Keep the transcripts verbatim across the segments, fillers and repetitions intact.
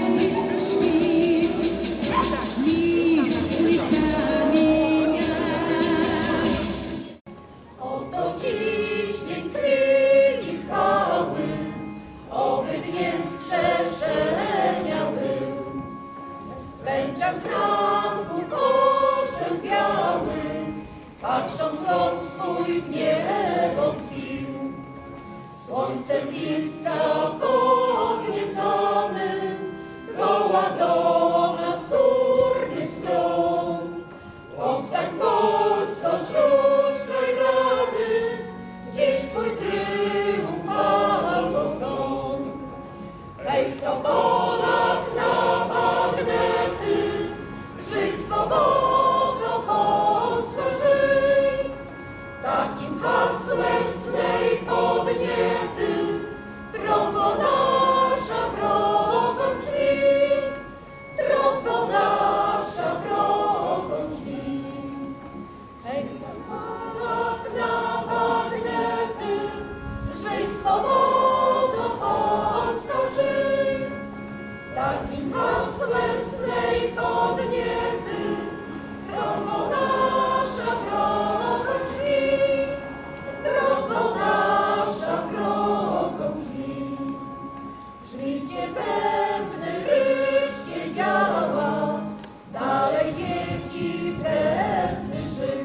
Patrząc lot swój w niebo wzbił, słońcem lipca podniecony, woła do nas górnych stron. Powstań Polsko, rzuć kajdany, dziś twój tryumf albo zgon. Hej, kto Polak na bagnety, żyj swobodą Polsko, żyj. Takim hasłem cnej podniety, trąbo nasza wrogom drzwi, trąbo nasza wrogom drzwi. Hej, Polak na bagnety, żyj swobodą Polsko, żyj. Takim hasłem cnej podniety, trąbo nasza wrogom drzwi, trąbo nasza wrogom drzwi. Brzmijcie bębny, ryście działa, dalej dzieci w tęskny szyk.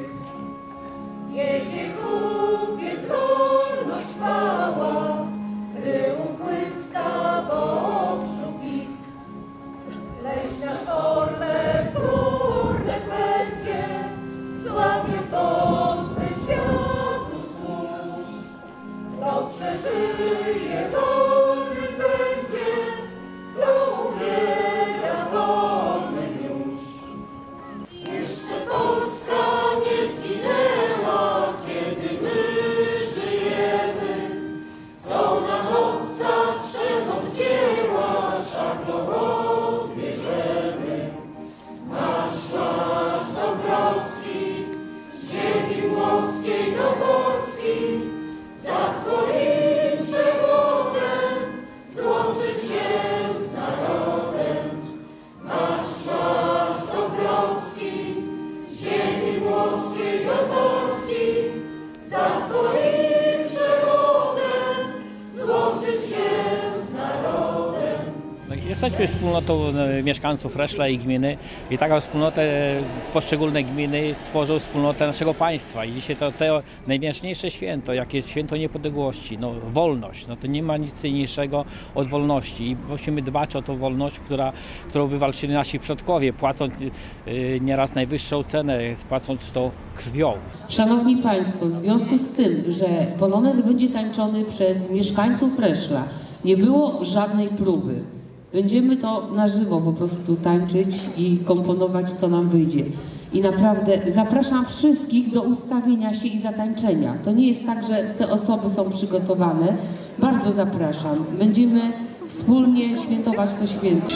Jedzie chłop, więc wolność chwała, tryumf błyska w ostrzu pik. Leśniarz orłem górnych będzie, sławie Polsce światu służ. Kto przeżyje, wolnym będzie, kto umiera, wolnym już. Jeszcze Polska nie zginęła, kiedy my żyjemy. Co nam obca przemoc dzieła, szablą odbierzemy. Marsz, marsz Dąbrowski, z ziemi włoskiej do Polski, za twoim przewodem złączyć się z narodem. Marsz, marsz Dąbrowski, z ziemi włoskiej do Polski, za twoim przewodem złączyć się z narodem. Jesteśmy wspólnotą mieszkańców Reszla i gminy i taką wspólnotę poszczególne gminy tworzą wspólnotę naszego państwa i dzisiaj to, to najważniejsze święto, jakie jest święto niepodległości, no, wolność, no to nie ma nic cenniejszego od wolności i musimy dbać o tą wolność, która, którą wywalczyli nasi przodkowie, płacąc y, nieraz najwyższą cenę, płacąc to krwią. Szanowni Państwo, w związku z tym, że polonez będzie tańczony przez mieszkańców Reszla, nie było żadnej próby. Będziemy to na żywo po prostu tańczyć i komponować, co nam wyjdzie. I naprawdę zapraszam wszystkich do ustawienia się i zatańczenia. To nie jest tak, że te osoby są przygotowane. Bardzo zapraszam. Będziemy wspólnie świętować to święto.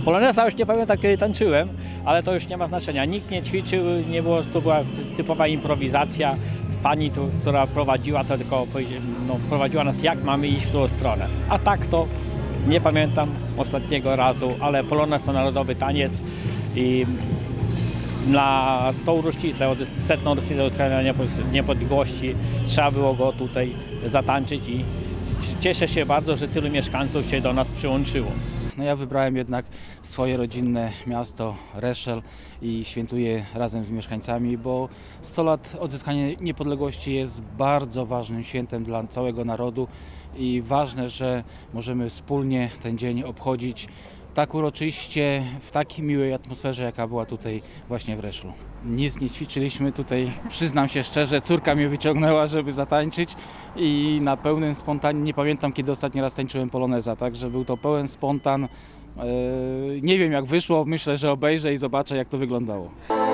Poloneza już nie pamiętam, kiedy tańczyłem, ale to już nie ma znaczenia. Nikt nie ćwiczył, nie było, to była typowa improwizacja. Pani, tu, która prowadziła, to tylko no, prowadziła nas, jak mamy iść w tą stronę. A tak to nie pamiętam ostatniego razu, ale polonez to narodowy taniec i na tą rocznicę, setną rocznicę odzyskania niepodległości trzeba było go tutaj zatańczyć i cieszę się bardzo, że tylu mieszkańców się do nas przyłączyło. No ja wybrałem jednak swoje rodzinne miasto Reszel i świętuję razem z mieszkańcami, bo sto lat odzyskania niepodległości jest bardzo ważnym świętem dla całego narodu i ważne, że możemy wspólnie ten dzień obchodzić tak uroczyście, w takiej miłej atmosferze, jaka była tutaj właśnie w Reszlu. Nic nie ćwiczyliśmy tutaj, przyznam się szczerze, córka mnie wyciągnęła, żeby zatańczyć i na pełnym spontanie, nie pamiętam kiedy ostatni raz tańczyłem poloneza, także był to pełen spontan. Nie wiem jak wyszło, myślę, że obejrzę i zobaczę jak to wyglądało.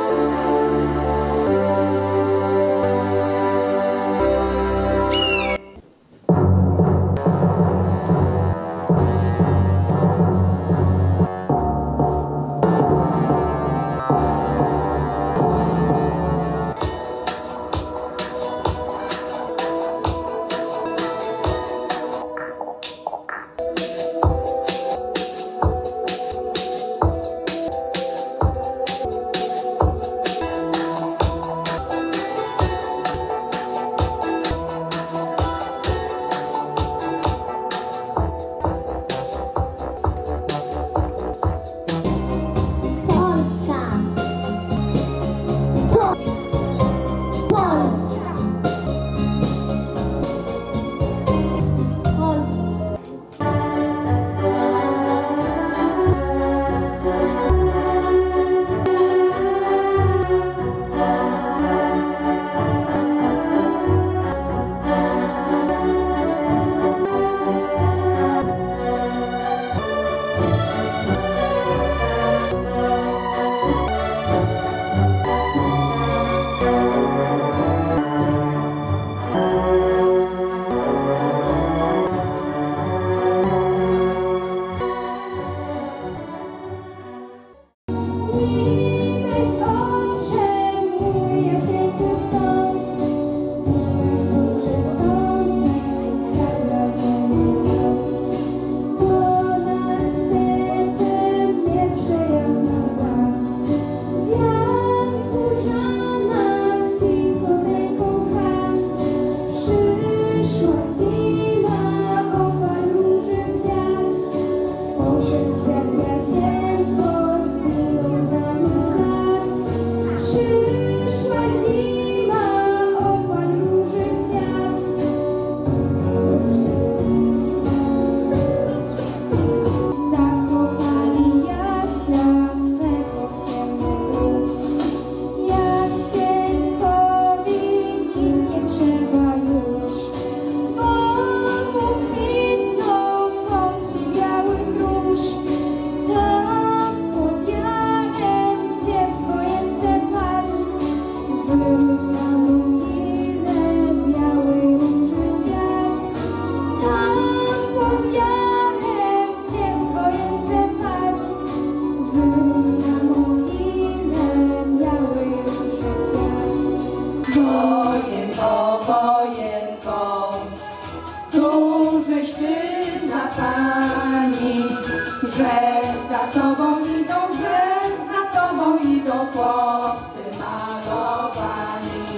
Że za tobą idą, że za tobą idą chłopcy malowani.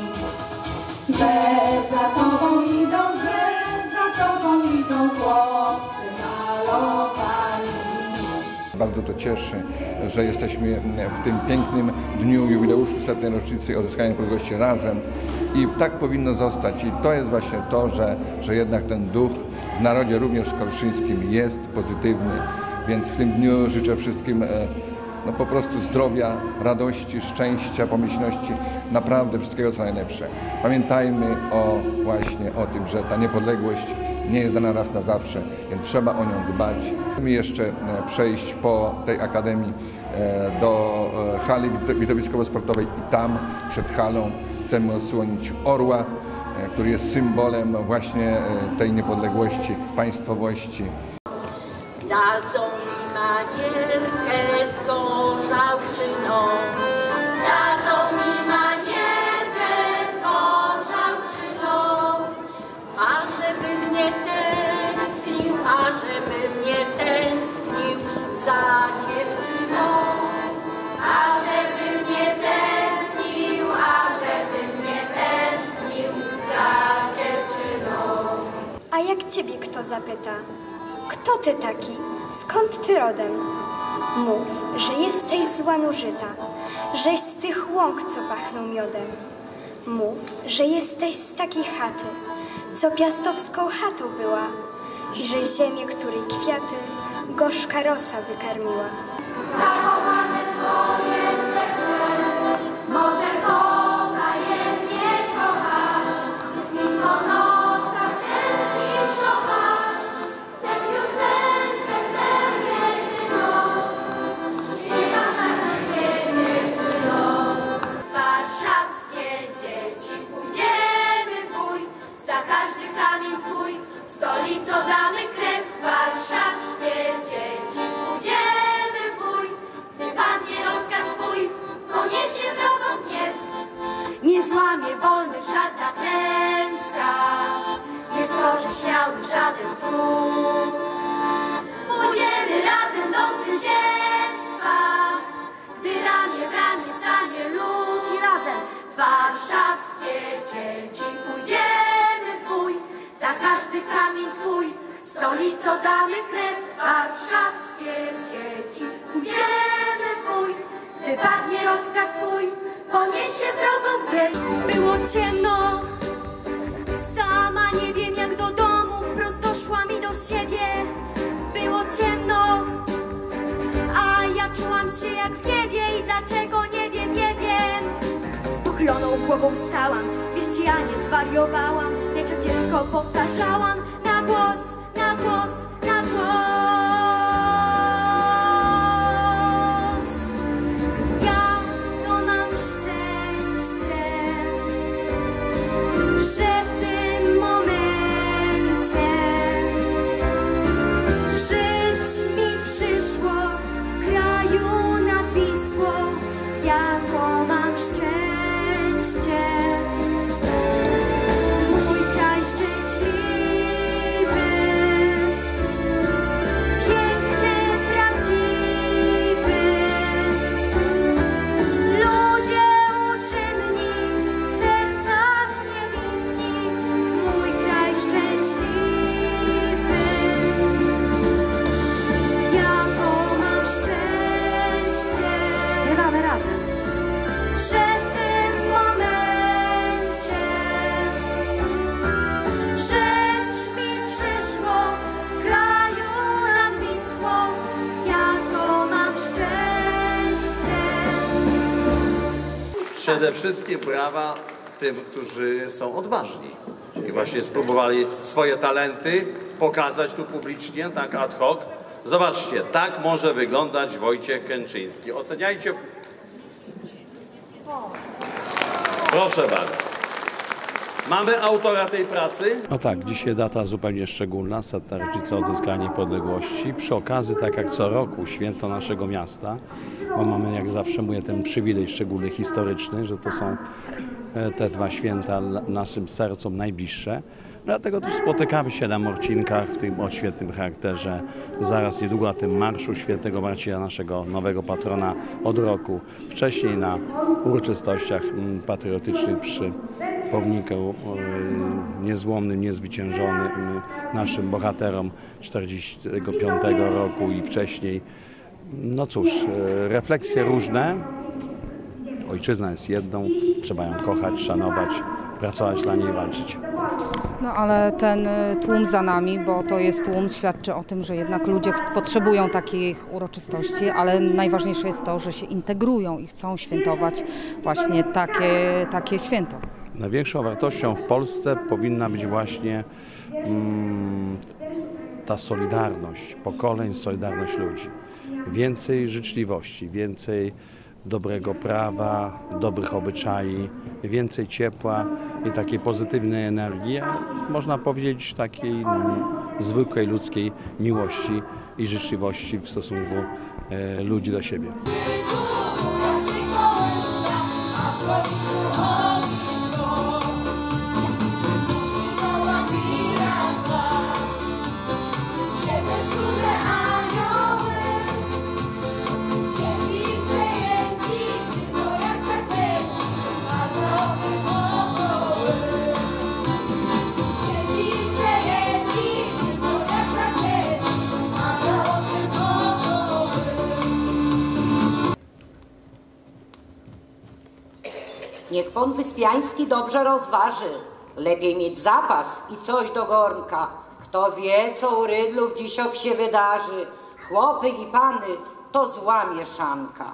Że za tobą idą, że za tobą idą chłopcy malowani. Bardzo to cieszy, że jesteśmy w tym pięknym dniu jubileuszu setnej rocznicy odzyskania niepodległości razem i tak powinno zostać. I to jest właśnie to, że, że jednak ten duch w narodzie również koryszyńskim jest pozytywny, więc w tym dniu życzę wszystkim no, po prostu zdrowia, radości, szczęścia, pomyślności, naprawdę wszystkiego co najlepsze. Pamiętajmy o właśnie o tym, że ta niepodległość nie jest dana raz na zawsze, więc trzeba o nią dbać. Chcemy jeszcze przejść po tej akademii do hali widowiskowo-sportowej i tam przed halą chcemy odsłonić orła, który jest symbolem właśnie tej niepodległości, państwowości. Dadzą mi manierkę zgorzałczyną. Dadzą mi manierkę zgorzałczyną, ażeby mnie tęsknił, ażeby mnie tęsknił za dziewczyną. Ażeby mnie tęsknił, ażeby mnie tęsknił za dziewczyną. A jak ciebie kto zapyta? Kto ty taki? Skąd ty rodem? Mów, że jesteś z Łanużyta, żeś z tych łąk, co pachną miodem. Mów, że jesteś z takiej chaty, co piastowską chatą była i że ziemię, której kwiaty gorzka rosa wykarmiła. Zakochane twoje serce, może potajemnie kochasz i po nocach tęsknisz, kochasz tę piosenkę, tę jedyną. Śpiewam dla ciebie, dziewczyno. Warszawskie dzieci, pójdziemy w bój, za każdy kamień twój stolicą damy krew. Warszawskie dzieci, pójdziemy w bój, gdy padnie rozkaz twój, poniesie wrogom gniew. Nie złamie wolnych żadna klęska, nie stworzy śmiałych żaden trud. Pójdziemy razem do zwycięstwa, gdy ramię w ramię stanie lud. I razem warszawskie dzieci, pójdziemy w bój, za każdy kamień twój stolicą damy krew. Warszawskie dzieci, pójdziemy w bój, gdy padnie rozkaz twój, poniesie wrogom krew. Było ciemno, sama nie wiem jak do domu wprost doszła mi do siebie. Było ciemno, a ja czułam się jak w niebie i dlaczego nie wiem, nie wiem. Z pochyloną głową stałam, wieści ja nie zwariowałam, lecz jak dziecko powtarzałam na głos, na głos, na głos. Ja to mam szczęście, że w tym momencie żyć mi przyszło w kraju nad Wisłą. Ja to mam szczęście, mój kraj szczęśliwy, piękny, prawdziwy, ludzie uczynni, w sercach niewinni, mój kraj szczęśliwy. Ja to mam szczęście, Śpiewamy razem. że w tym momencie żyć mi przyszło w kraju nad Wisłą. Ja to mam szczęście. Przede wszystkim brawa tym, którzy są odważni i właśnie spróbowali swoje talenty pokazać tu publicznie, tak ad hoc. Zobaczcie, tak może wyglądać Wojciech Kęczyński. Oceniajcie. Proszę bardzo. Mamy autora tej pracy. No tak, dzisiaj data zupełnie szczególna, setna rocznica odzyskania niepodległości. Przy okazji, tak jak co roku, święto naszego miasta, bo mamy, jak zawsze mówię, ten przywilej szczególny historyczny, że to są te dwa święta naszym sercom najbliższe. Dlatego też spotykamy się na Morcinkach w tym odświetnym charakterze. Zaraz niedługo na tym marszu świętego Marcina, naszego nowego patrona od roku. Wcześniej na uroczystościach patriotycznych przy pomniku niezłomnym, niezwyciężonym naszym bohaterom czterdziestego piątego roku i wcześniej. No cóż, refleksje różne. Ojczyzna jest jedną, trzeba ją kochać, szanować, pracować dla niej, walczyć. No ale ten tłum za nami, bo to jest tłum, świadczy o tym, że jednak ludzie potrzebują takich uroczystości, ale najważniejsze jest to, że się integrują i chcą świętować właśnie takie, takie święto. Największą wartością w Polsce powinna być właśnie mm, ta solidarność pokoleń, solidarność ludzi. Więcej życzliwości, więcej dobrego prawa, dobrych obyczai, więcej ciepła i takiej pozytywnej energii, a można powiedzieć takiej mm, zwykłej ludzkiej miłości i życzliwości w stosunku e, ludzi do siebie. Niech pan Wyspiański dobrze rozważy. Lepiej mieć zapas i coś do gornka. Kto wie, co u Rydlów dzisiok się wydarzy. Chłopy i pany, to zła mieszanka.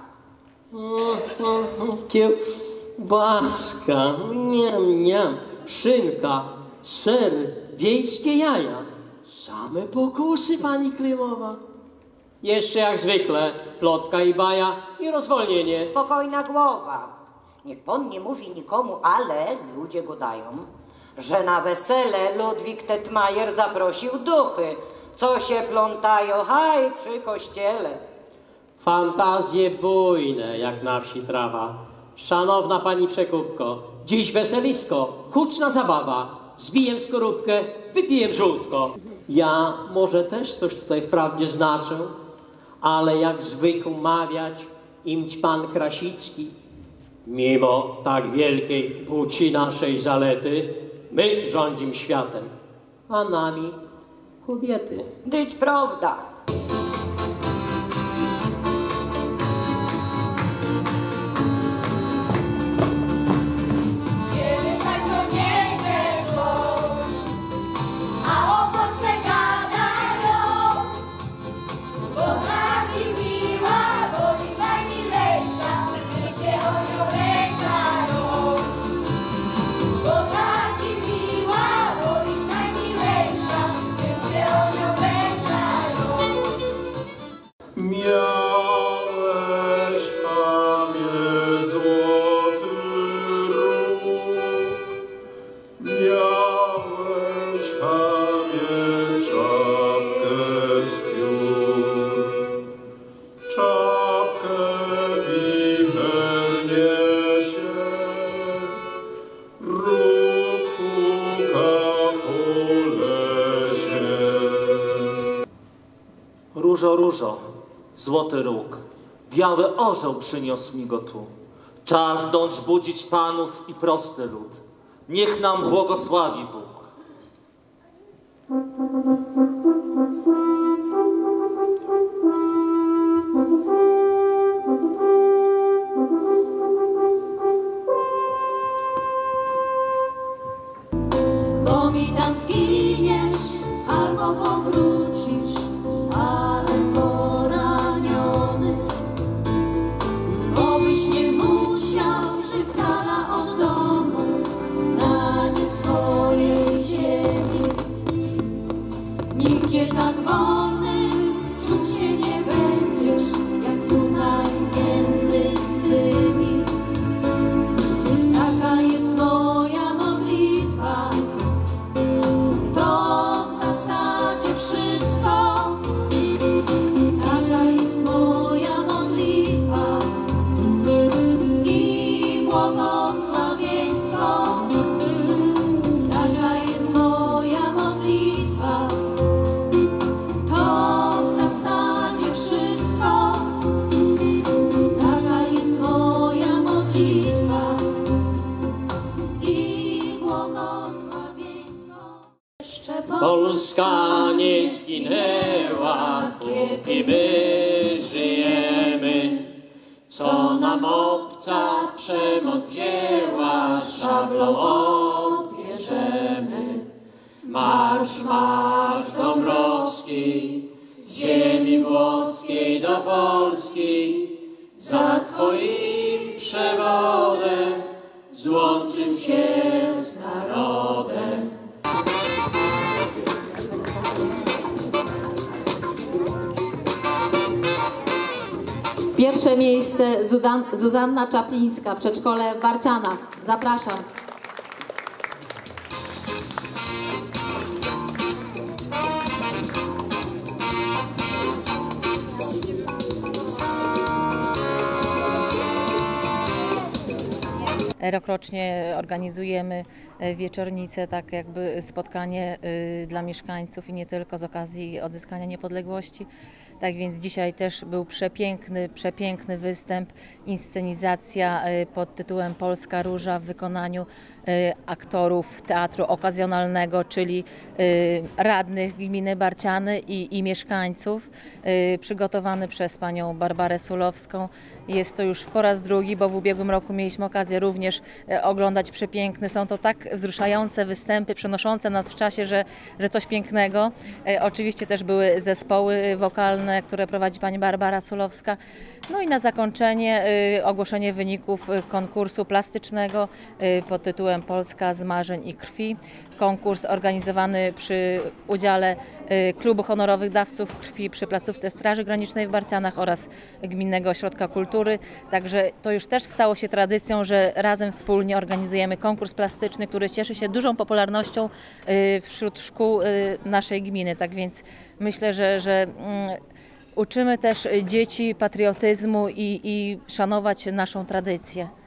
Kiełbaska, niam, niam, szynka, ser, wiejskie jaja. Same pokusy, pani Klimowa. Jeszcze jak zwykle, plotka i baja i rozwolnienie. Spokojna głowa. Niech pan nie mówi nikomu, ale ludzie gadają, że na wesele Ludwik Tetmajer zaprosił duchy, co się plątają, haj, przy kościele. Fantazje bujne, jak na wsi trawa. Szanowna pani Przekupko, dziś weselisko, huczna zabawa. Zbijem skorupkę, wypiję żółtko. Ja może też coś tutaj wprawdzie znaczę, ale jak zwykł mawiać imć pan Krasicki, mimo tak wielkiej płci naszej zalety, my rządzim światem, a nami kobiety. Dyć prawda. Różo, różo, złoty róg, biały orzeł przyniósł mi go tu. Czas dąć budzić panów i prosty lud. Niech nam błogosławi Bóg. Bo mi tam zginiesz, albo powrócisz, ale poraniony, obyś nie musiał żyć z dala od domu, na nie swojej ziemi. Nigdzie tak wolnym czuć się nie będziesz, jak tutaj między swymi. Taka jest moja modlitwa, to w zasadzie wszystko. Taka jest moja modlitwa i błogosławieństwo. Taka jest moja modlitwa, to w zasadzie wszystko. Taka jest moja modlitwa i błogosławieństwo. Jeszcze Polska nie zginęła, póki my żyjemy. Co nam obca przemoc wzięła, szablą odbierzemy. Marsz, marsz Dąbrowski, z ziemi włoskiej do Polski, za twoim przewodem złączył się z narodem. Pierwsze miejsce Zudan, Zuzanna Czaplińska, przedszkole w Barcianach. Zapraszam. Rokrocznie organizujemy wieczornicę, tak jakby spotkanie dla mieszkańców i nie tylko z okazji odzyskania niepodległości. Tak więc dzisiaj też był przepiękny, przepiękny występ, inscenizacja pod tytułem Polska Róża w wykonaniu aktorów teatru okazjonalnego, czyli radnych gminy Barciany i, i mieszkańców, przygotowany przez panią Barbarę Sulowską. Jest to już po raz drugi, bo w ubiegłym roku mieliśmy okazję również oglądać przepiękne. Są to tak wzruszające występy, przenoszące nas w czasie, że, że coś pięknego. Oczywiście też były zespoły wokalne, które prowadzi pani Barbara Sulowska. No i na zakończenie y, ogłoszenie wyników konkursu plastycznego y, pod tytułem Polska z marzeń i krwi. Konkurs organizowany przy udziale y, Klubu Honorowych Dawców Krwi przy placówce Straży Granicznej w Barcianach oraz Gminnego Ośrodka Kultury. Także to już też stało się tradycją, że razem wspólnie organizujemy konkurs plastyczny, który cieszy się dużą popularnością y, wśród szkół y, naszej gminy. Tak więc myślę, że, że y, uczymy też dzieci patriotyzmu i, i szanować naszą tradycję.